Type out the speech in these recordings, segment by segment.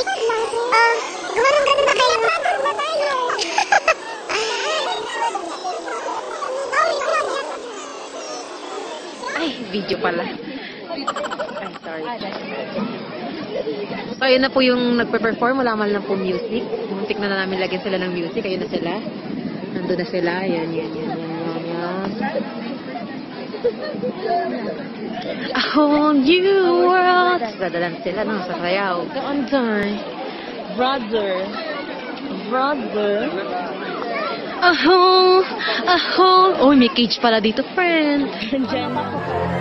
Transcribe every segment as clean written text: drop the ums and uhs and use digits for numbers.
Gumarong ka na ba kayo? Ba tayo? Ay, video pala. Ay, sorry. So, ayun na po yung nagpe-perform. Wala man lang po music. Muntik na namin lagyan sila ng music. Ayun na sila. Nandun na sila. Yan. A whole new world. Dadalan sila, no? Sa sayaw. Kaanday. Brother. A whole. Oh, may cage pala dito, friend. Diyan ako.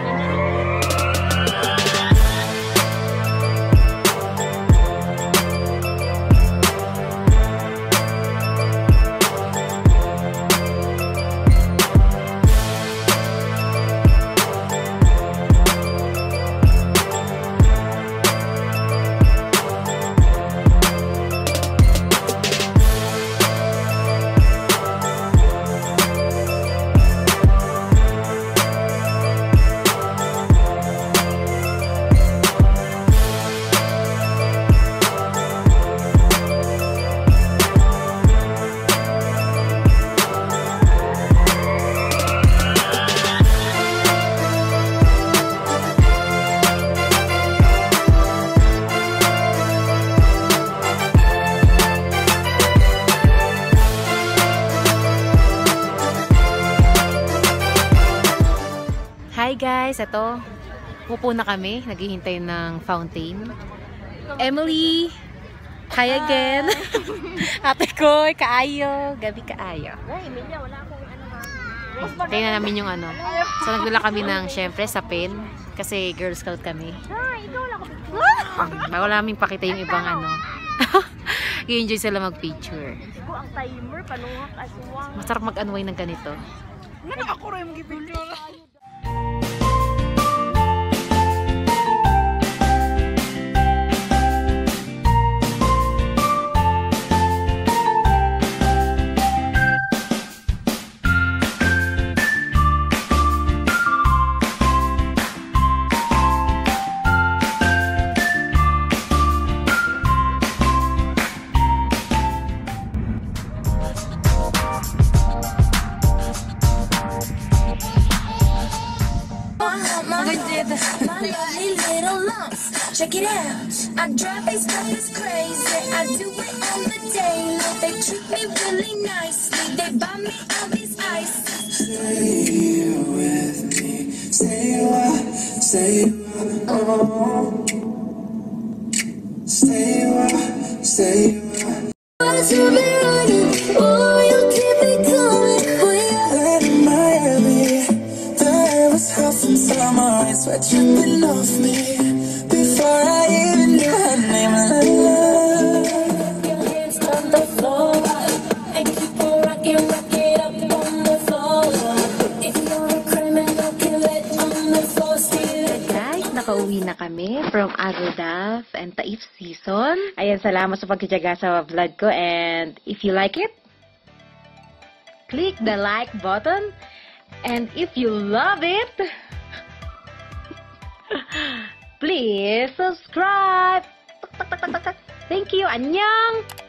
Hi guys, ito. Pupo na kami. Naghihintay ng fountain. Emily! Hi again! Ate ko, kaayo. Gabi kaayo. Emilia, wala akong Tingnan namin yung ano. So nagdala kami ng, syempre, sa pen. Kasi Girl Scout kami. ikaw lang ako. Bago namin pakita yung ibang ano. I-enjoy sila mag-picture. Ikaw ang timer, panuhak, aswang. Masarap mag-unwind ng ganito. Ako rin mag-picture. Check it out, I drive these cars crazy, I do it on the daily, they treat me really nicely, they buy me all these ices. Stay with me, say what, oh. Stay what. You'll be running, oh, you'll keep me coming for you. Let in Miami, the air was hot from summer, sweat dripping off me. Before I even knew her name, la la. Your hands on the floor, and keep on rocking up on the floor. If you're a criminal, kill it on the floor, steal it. Guys, nakauwi na kami from Agodav and TAIF season. Ayan, salamat sa pagtitiyaga sa vlog ko. And if you like it, click the like button. And if you love it, please subscribe. Thank you. Annyeong.